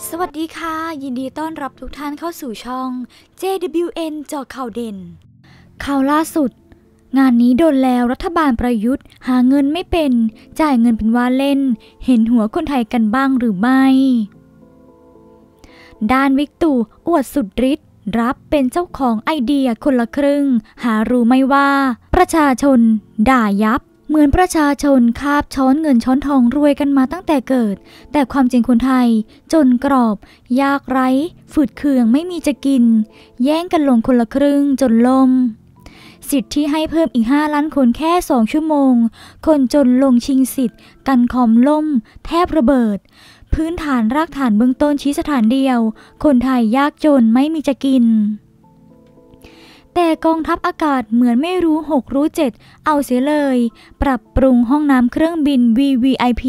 สวัสดีค่ะยินดีต้อนรับทุกท่านเข้าสู่ช่อง JWN เจาะข่าวเด่นข่าวล่าสุดงานนี้โดนแล้วรัฐบาลประยุทธ์หาเงินไม่เป็นจ่ายเงินเป็นว่าเล่นเห็นหัวคนไทยกันบ้างหรือไม่ด้านวิกตู่อวดสุดฤทธิ์รับเป็นเจ้าของไอเดียคนละครึ่งหารู้ไหมว่าประชาชนด่ายับเหมือนประชาชนคาบช้อนเงินช้อนทองรวยกันมาตั้งแต่เกิดแต่ความจริงคนไทยจนกรอบยากไร้ฝืดเคืองไม่มีจะกินแย่งกันลงคนละครึ่งจนล่มสิทธิ์ที่ให้เพิ่มอีก5 ล้านคนแค่2 ชั่วโมงคนจนลงชิงสิทธิ์กันคอมล่มแทบระเบิดพื้นฐานรากฐานเบื้องต้นชี้สถานเดียวคนไทยยากจนไม่มีจะกินแต่กองทัพอากาศเหมือนไม่รู้6รู้7เอาเสียเลยปรับปรุงห้องน้ำเครื่องบิน VVIP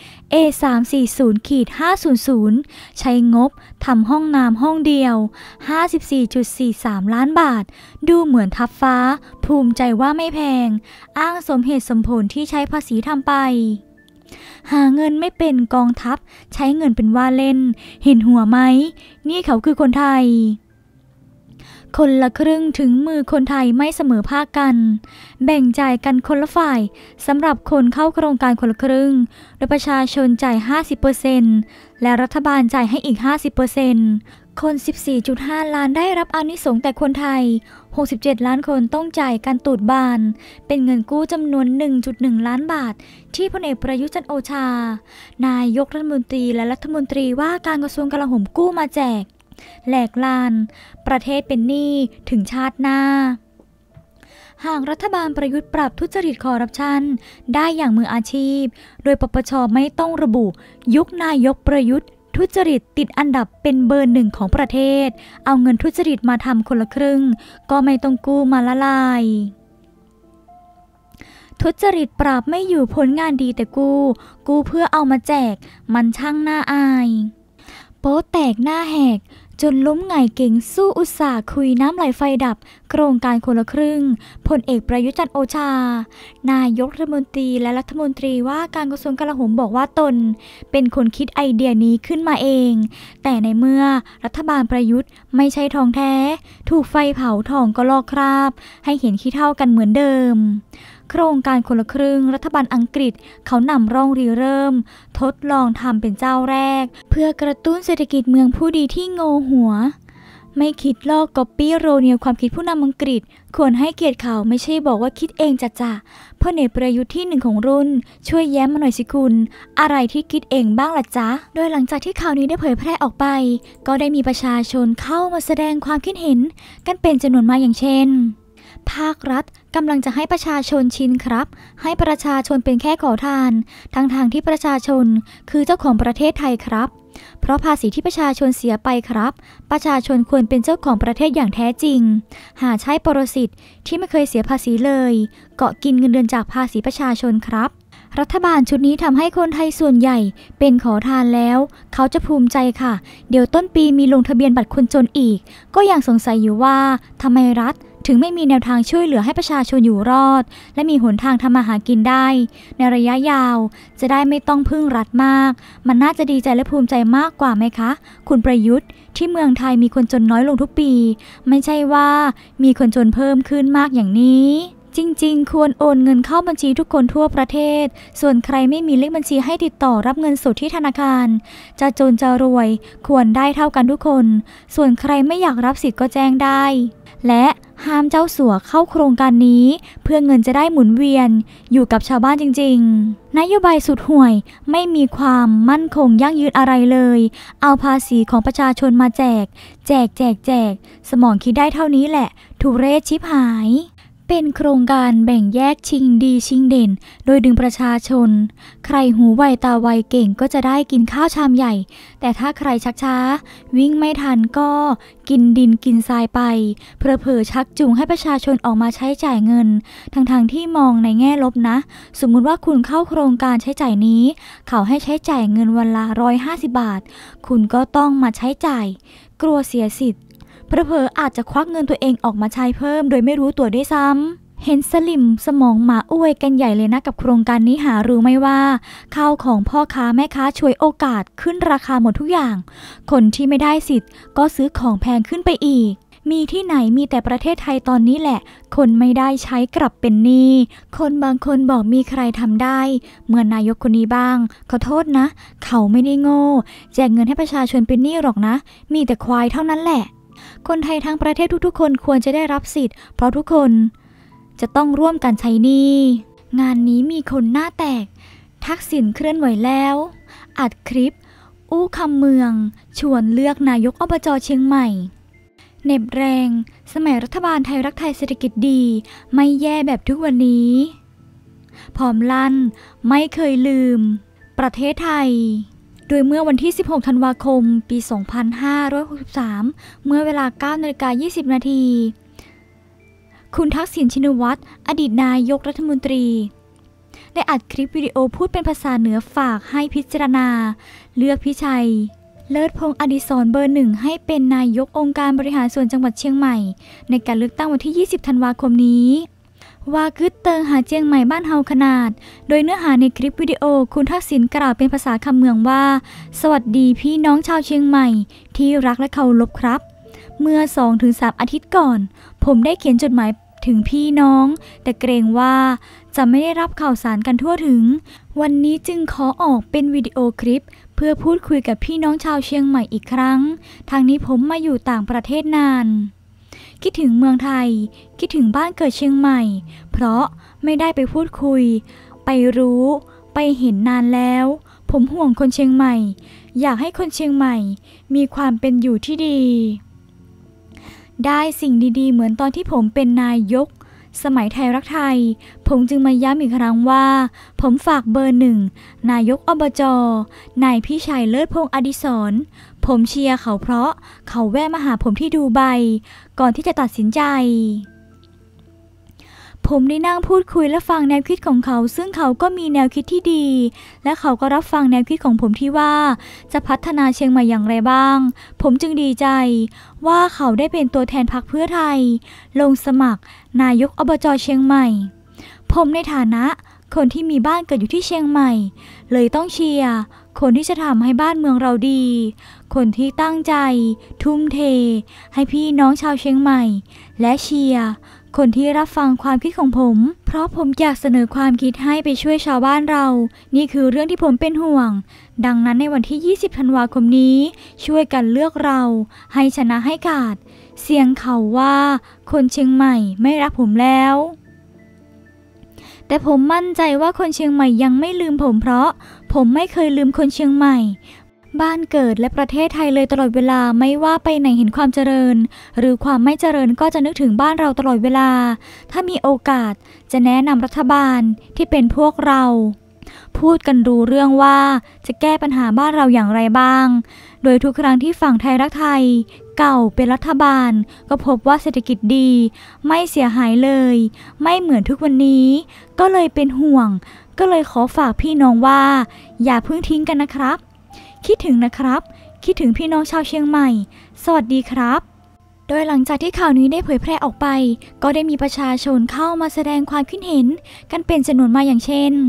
A340-500 ใช้งบทำห้องน้ำห้องเดียว 54.43 ล้านบาทดูเหมือนทัพฟ้าภูมิใจว่าไม่แพงอ้างสมเหตุสมผลที่ใช้ภาษีทำไปหาเงินไม่เป็นกองทัพใช้เงินเป็นว่าเล่นเห็นหัวไหมนี่เขาคือคนไทยคนละครึ่งถึงมือคนไทยไม่เสมอภาคกันแบ่งจ่ายกันคนละฝ่ายสำหรับคนเข้าโครงการคนละครึ่งโดยประชาชนจ่าย 50% และรัฐบาลจ่ายให้อีก 50%คน 14.5 ล้านได้รับอานิสงส์แต่คนไทย 67 ล้านคนต้องจ่ายกันตูดบานเป็นเงินกู้จำนวน 1.1 ล้านบาทที่พลเอกประยุทธ์จันทร์โอชานายกรัฐมนตรีและรัฐมนตรีว่าการกระทรวงกลาโหมกู้มาแจกแหลกลานประเทศเป็นหนี้ถึงชาติหน้าหากรัฐบาลประยุทธ์ปรับทุจริตคอร์รัปชันได้อย่างมืออาชีพโดยปปช.ไม่ต้องระบุยุคนายกประยุทธ์ทุจริตติดอันดับเป็นเบอร์ 1ของประเทศเอาเงินทุจริตมาทำคนละครึ่งก็ไม่ต้องกู้มาละลายทุจริตปราบไม่อยู่ผลงานดีแต่กู้เพื่อเอามาแจกมันช่างน่าอายโป๊แตกหน้าแหกจนล้มไงเก่งสู้อุตส่าห์คุยน้ำไหลไฟดับโครงการคนละครึ่งพลเอกประยุทธ์จันทร์โอชานายกรัฐมนตรีและรัฐมนตรีว่าการกระทรวงกลาโหมบอกว่าตนเป็นคนคิดไอเดียนี้ขึ้นมาเองแต่ในเมื่อรัฐบาลประยุทธ์ไม่ใช่ทองแท้ถูกไฟเผาทองก็ลอกคราบให้เห็นขี้เท่ากันเหมือนเดิมโครงการคนละครึ่งรัฐบาลอังกฤษเขานำร่องเริ่มทดลองทำเป็นเจ้าแรกเพื่อกระตุ้นเศรษฐกิจเมืองผู้ดีที่โง่หัวไม่คิดลอกก๊อปปี้โรเนียความคิดผู้นำอังกฤษควรให้เกียรติเขาไม่ใช่บอกว่าคิดเองจ้ะพลเอกประยุทธ์ที่1ของรุ่นช่วยแย้มมาหน่อยสิคุณอะไรที่คิดเองบ้างล่ะจ๊ะโดยหลังจากที่ข่าวนี้ได้เผยแพร่ออกไปก็ได้มีประชาชนเข้ามาแสดงความคิดเห็นกันเป็นจำนวนมากอย่างเช่นภาครัฐกำลังจะให้ประชาชนชินครับให้ประชาชนเป็นแค่ขอทานทางที่ประชาชนคือเจ้าของประเทศไทยครับเพราะภาษีที่ประชาชนเสียไปครับประชาชนควรเป็นเจ้าของประเทศอย่างแท้จริงหาใช่ปรสิตที่ไม่เคยเสียภาษีเลยเกาะกินเงินเดือนจากภาษีประชาชนครับรัฐบาลชุดนี้ทำให้คนไทยส่วนใหญ่เป็นขอทานแล้วเขาจะภูมิใจค่ะเดี๋ยวต้นปีมีลงทะเบียนบัตรคนจนอีกก็ยังสงสัยอยู่ว่าทำไมรัฐถึงไม่มีแนวทางช่วยเหลือให้ประชาชนอยู่รอดและมีหนทางทำมาหากินได้ในระยะยาวจะได้ไม่ต้องพึ่งรัฐมากมันน่าจะดีใจและภูมิใจมากกว่าไหมคะคุณประยุทธ์ที่เมืองไทยมีคนจนน้อยลงทุกปีไม่ใช่ว่ามีคนจนเพิ่มขึ้นมากอย่างนี้จริงๆควรโอนเงินเข้าบัญชีทุกคนทั่วประเทศส่วนใครไม่มีเลขบัญชีให้ติดต่อรับเงินสดที่ธนาคารจะจนจะรวยควรได้เท่ากันทุกคนส่วนใครไม่อยากรับสิทธิ์ก็แจ้งได้และห้ามเจ้าสัวเข้าโครงการนี้เพื่อเงินจะได้หมุนเวียนอยู่กับชาวบ้านจริงๆนโยบายสุดห่วยไม่มีความมั่นคงยั่งยืนอะไรเลยเอาภาษีของประชาชนมาแจกสมองคิดได้เท่านี้แหละทุเรศชิบหายเป็นโครงการแบ่งแยกชิงดีชิงเด่นโดยดึงประชาชนใครหูไวตาไวเก่งก็จะได้กินข้าวชามใหญ่แต่ถ้าใครชักช้าวิ่งไม่ทันก็กินดินกินทรายไปเผลอๆชักจูงให้ประชาชนออกมาใช้จ่ายเงินทั้งที่มองในแง่ลบนะสมมุติว่าคุณเข้าโครงการใช้จ่ายนี้เขาให้ใช้จ่ายเงินวันละ150 บาทคุณก็ต้องมาใช้จ่ายกลัวเสียสิทธิ์เผลอๆอาจจะควักเงินตัวเองออกมาใช้เพิ่มโดยไม่รู้ตัวด้วยซ้ำเห็นสลิมสมองหมาอ้วยกันใหญ่เลยนะกับโครงการนี้หารู้ไหมว่าข้าวของพ่อค้าแม่ค้าช่วยโอกาสขึ้นราคาหมดทุกอย่างคนที่ไม่ได้สิทธิ์ก็ซื้อของแพงขึ้นไปอีกมีที่ไหนมีแต่ประเทศไทยตอนนี้แหละคนไม่ได้ใช้กลับเป็นหนี้คนบางคนบอกมีใครทำได้เหมือนนายกคนนี้บ้างขอโทษนะเขาไม่ได้โง่แจกเงินให้ประชาชนเป็นหนี้หรอกนะมีแต่ควายเท่านั้นแหละคนไทยทั้งประเทศทุกๆคนควรจะได้รับสิทธิ์เพราะทุกคนจะต้องร่วมกันใช้หนี้งานนี้มีคนหน้าแตกทักษิณเคลื่อนไหวแล้วอัดคลิปอู้คำเมืองชวนเลือกนายกอบจ.เชียงใหม่เหน็บแรงสมัยรัฐบาลไทยรักไทยเศรษฐกิจดีไม่แย่แบบทุกวันนี้พร้อมลั่นไม่เคยลืมประเทศไทยโดยเมื่อวันที่16ธันวาคมปี2563เมื่อเวลา 9:20 นาทีคุณทักษิณชินวัตรอดีตนายกรัฐมนตรีได้อัดคลิปวิดีโอพูดเป็นภาษาเหนือฝากให้พิจารณาเลือกพิชัยเลิศพงษ์อดิศรเบอร์ 1ให้เป็นนายกองค์การบริหารส่วนจังหวัดเชียงใหม่ในการเลือกตั้งวันที่20ธันวาคมนี้ว่ากึดเติงหาเจียงใหม่บ้านเฮาขนาดโดยเนื้อหาในคลิปวิดีโอคุณทักษิณกล่าวเป็นภาษาคำเมืองว่าสวัสดีพี่น้องชาวเชียงใหม่ที่รักและเคารพครับเมื่อ 2-3 อาทิตย์ก่อนผมได้เขียนจดหมายถึงพี่น้องแต่เกรงว่าจะไม่ได้รับข่าวสารกันทั่วถึงวันนี้จึงขอออกเป็นวิดีโอคลิปเพื่อพูดคุยกับพี่น้องชาวเชียงใหม่อีกครั้งทางนี้ผมมาอยู่ต่างประเทศนานคิดถึงเมืองไทยคิดถึงบ้านเกิดเชียงใหม่เพราะไม่ได้ไปพูดคุยไปรู้ไปเห็นนานแล้วผมห่วงคนเชียงใหม่อยากให้คนเชียงใหม่มีความเป็นอยู่ที่ดีได้สิ่งดีๆเหมือนตอนที่ผมเป็นนายกสมัยไทยรักไทยผมจึงมาย้ำอีกครั้งว่าผมฝากเบอร์ 1นายกอบจ.นายพิชัยเลิศพงษ์อดิศรผมเชียร์เขาเพราะเขาแวะมาหาผมที่ดูไบก่อนที่จะตัดสินใจผมได้นั่งพูดคุยและฟังแนวคิดของเขาซึ่งเขาก็มีแนวคิดที่ดีและเขาก็รับฟังแนวคิดของผมที่ว่าจะพัฒนาเชียงใหม่อย่างไรบ้างผมจึงดีใจว่าเขาได้เป็นตัวแทนพรรคเพื่อไทยลงสมัครนายกอบจ.เชียงใหม่ผมในฐานะคนที่มีบ้านเกิดอยู่ที่เชียงใหม่เลยต้องเชียร์คนที่จะทำให้บ้านเมืองเราดีคนที่ตั้งใจทุ่มเทให้พี่น้องชาวเชียงใหม่และเชียร์คนที่รับฟังความคิดของผมเพราะผมอยากเสนอความคิดให้ไปช่วยชาวบ้านเรานี่คือเรื่องที่ผมเป็นห่วงดังนั้นในวันที่20ธันวาคมนี้ช่วยกันเลือกเราให้ชนะให้ขาดเสียงเขาว่าคนเชียงใหม่ไม่รักผมแล้วแต่ผมมั่นใจว่าคนเชียงใหม่ยังไม่ลืมผมเพราะผมไม่เคยลืมคนเชียงใหม่บ้านเกิดและประเทศไทยเลยตลอดเวลาไม่ว่าไปไหนเห็นความเจริญหรือความไม่เจริญก็จะนึกถึงบ้านเราตลอดเวลาถ้ามีโอกาสจะแนะนำรัฐบาลที่เป็นพวกเราพูดกันรู้เรื่องว่าจะแก้ปัญหาบ้านเราอย่างไรบ้างโดยทุกครั้งที่ฝั่งไทยรักไทยเก่าเป็นรัฐบาลก็พบว่าเศรษฐกิจดีไม่เสียหายเลยไม่เหมือนทุกวันนี้ก็เลยเป็นห่วงก็เลยขอฝากพี่น้องว่าอย่าเพิ่งทิ้งกันนะครับคิดถึงนะครับคิดถึงพี่น้องชาวเชียงใหม่สวัสดีครับโดยหลังจากที่ข่าวนี้ได้เผยแพร่ออกไปก็ได้มีประชาชนเข้ามาแสดงความคิดเห็นกันเป็นจำนวนมากอย่างเช่น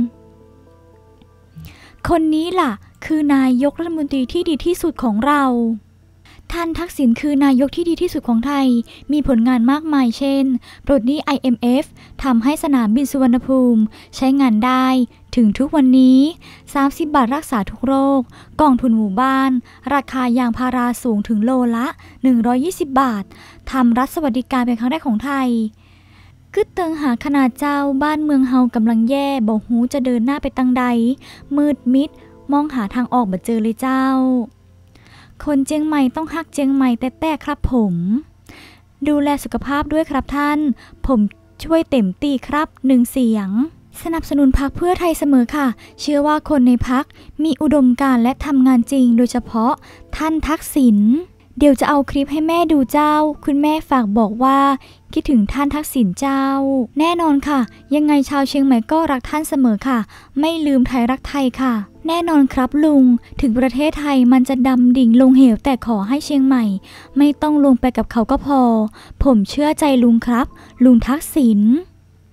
คนนี้ล่ะคือนายกรัฐมนตรีที่ดีที่สุดของเราท่านทักษิณคือนายกที่ดีที่สุดของไทยมีผลงานมากมายเช่นปลดหนี้ IMF ทำให้สนามบินสุวรรณภูมิใช้งานได้ถึงทุกวันนี้30 บาทรักษาทุกโรคกองทุนหมู่บ้านราคายางพาราสูงถึงโลละ120 บาททำรัฐสวัสดิการเป็นครั้งแรกของไทยกึดเติงหาขนาดเจ้าบ้านเมืองเฮากำลังแย่บ่ฮู้จะเดินหน้าไปตังใดมืดมิดมองหาทางออกบ่เจอเลยเจ้าคนเจียงใหม่ต้องฮักเจียงใหม่แต่ครับผมดูแลสุขภาพด้วยครับท่านผมช่วยเต็มที่ครับ1เสียงสนับสนุนพรรคเพื่อไทยเสมอค่ะเชื่อว่าคนในพรรคมีอุดมการณ์และทำงานจริงโดยเฉพาะท่านทักษิณเดี๋ยวจะเอาคลิปให้แม่ดูเจ้าคุณแม่ฝากบอกว่าคิดถึงท่านทักษิณเจ้าแน่นอนค่ะยังไงชาวเชียงใหม่ก็รักท่านเสมอค่ะไม่ลืมไทยรักไทยค่ะแน่นอนครับลุงถึงประเทศไทยมันจะดำดิ่งลงเหวแต่ขอให้เชียงใหม่ไม่ต้องลงไปกับเขาก็พอผมเชื่อใจลุงครับลุงทักษิณ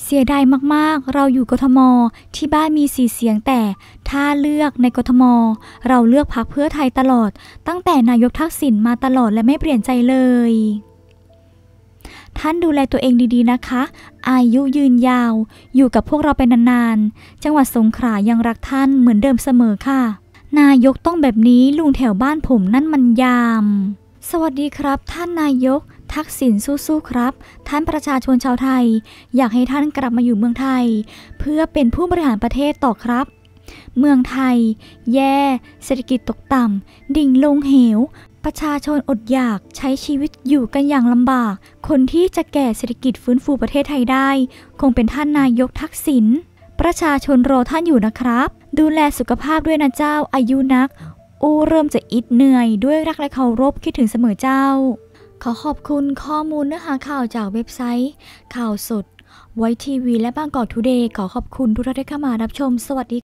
เสียดายมากๆเราอยู่กทมที่บ้านมี4 เสียงแต่ถ้าเลือกในกทมเราเลือกพรรคเพื่อไทยตลอดตั้งแต่นายกทักษิณมาตลอดและไม่เปลี่ยนใจเลยท่านดูแลตัวเองดีๆนะคะอายุยืนยาวอยู่กับพวกเราเป็นนานๆจังหวัดสงขลายังรักท่านเหมือนเดิมเสมอค่ะนายกต้องแบบนี้ลุงแถวบ้านผมนั่นมันยามสวัสดีครับท่านนายกทักษิณสู้ๆครับท่านประชาชนชาวไทยอยากให้ท่านกลับมาอยู่เมืองไทยเพื่อเป็นผู้บริหารประเทศต่อครับเมืองไทยแย่เศรษฐกิจตกต่ำดิ่งลงเหวประชาชนอดอยากใช้ชีวิตอยู่กันอย่างลำบากคนที่จะแก่เศรษฐกิจฟื้นฟูประเทศไทยได้คงเป็นท่านนายกทักษิณประชาชนรอท่านอยู่นะครับดูแลสุขภาพด้วยนะเจ้าอายุนักเริ่มจะอิดเหนื่อยด้วยรักและเคารพคิดถึงเสมอเจ้าขอขอบคุณข้อมูลเนื้อหาข่าวจากเว็บไซต์ข่าวสดไว้ทีวีและบางกอกทูเดย์ขอขอบคุณทุกท่านที่เข้ามารับชมสวัสดี